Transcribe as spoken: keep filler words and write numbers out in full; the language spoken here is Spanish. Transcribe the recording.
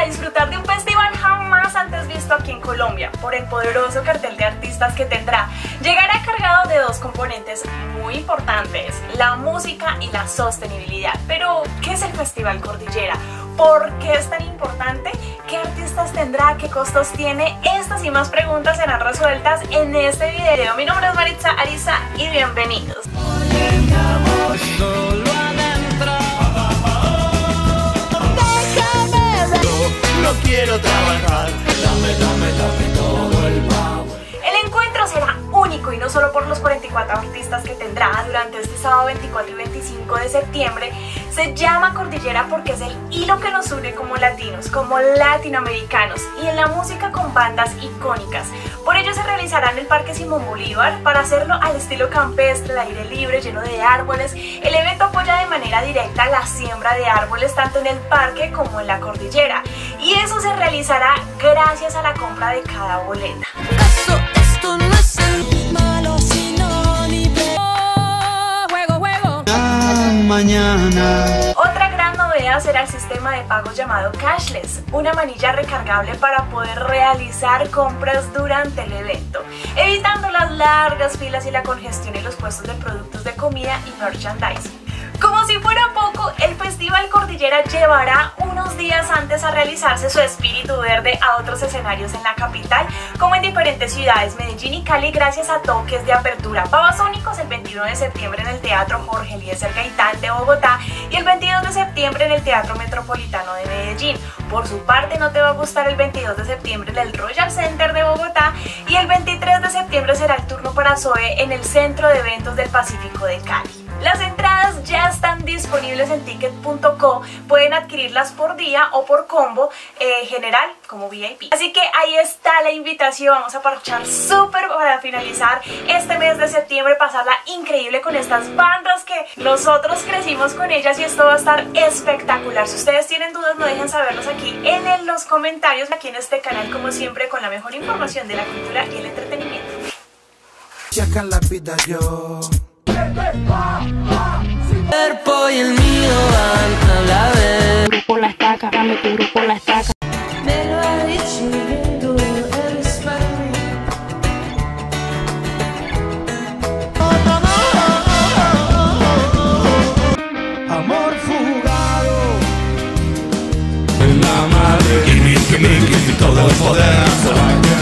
a disfrutar de un festival jamás antes visto aquí en Colombia, por el poderoso cartel de artistas que tendrá. Llegará cargado de dos componentes muy importantes, la música y la sostenibilidad. Pero, ¿qué es el Festival Cordillera? ¿Por qué es tan importante? ¿Qué artistas tendrá? ¿Qué costos tiene? Estas y más preguntas serán resueltas en este video. Mi nombre es Maritza Ariza y bienvenidos. No quiero trabajar, dame, dame, dame todo el power. El encuentro será único y no solo por los cuarenta y cuatro artistas que tendrá durante este sábado veinticuatro y veinticinco de septiembre. Se llama Cordillera porque es el hilo que nos une como latinos, como latinoamericanos, y en la música con bandas icónicas. Por ello se realizará en el Parque Simón Bolívar, para hacerlo al estilo campestre, al aire libre, lleno de árboles. El evento apoya de manera directa la siembra de árboles tanto en el parque como en la cordillera, y eso se realizará gracias a la compra de cada boleta. Eso, esto no es el malo, sino ni peor. Juego, juego. Mañana. Otra gran novedad será el sistema de pagos llamado Cashless, una manilla recargable para poder realizar compras durante el evento, evitando las largas filas y la congestión en los puestos de productos de comida y merchandising. Como si fuera poco, el Festival Cordillera llevará unos días antes a realizarse su espíritu verde a otros escenarios en la capital, como en diferentes ciudades, Medellín y Cali, gracias a toques de apertura. Babasónicos el veintiuno de septiembre en el Teatro Jorge Eliezer Gaitán de Bogotá y el veintidós de septiembre en el Teatro Metropolitano de Medellín. Por su parte, no te va a gustar el veintidós de septiembre en el Royal Center de Bogotá, y el veintitrés de septiembre será el turno para Zoe en el Centro de Eventos del Pacífico de Cali. Las entradas ya están disponibles en ticket punto co, pueden adquirirlas por día o por combo eh, general como V I P. Así que ahí está la invitación, vamos a parchar súper para finalizar este mes de septiembre, pasarla increíble con estas bandas que nosotros crecimos con ellas, y esto va a estar espectacular. Si ustedes tienen dudas, no dejen sabernos aquí en los comentarios, aquí en este canal, como siempre, con la mejor información de la cultura y el entretenimiento. Sacan la vida yo. El cuerpo y el mío van a la vez. Duro por la estaca, dame duro por la estaca. Me lo ha dicho bien, tú eres para mí. Amor fugado. En la madre. Give me, give me, give me todo el poder.